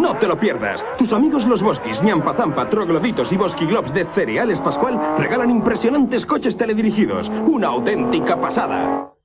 No te lo pierdas. Tus amigos los Boskis, Ñampa Zampa, Trogloditos y Boski Globs de Cereales Pascual regalan impresionantes coches teledirigidos. Una auténtica pasada.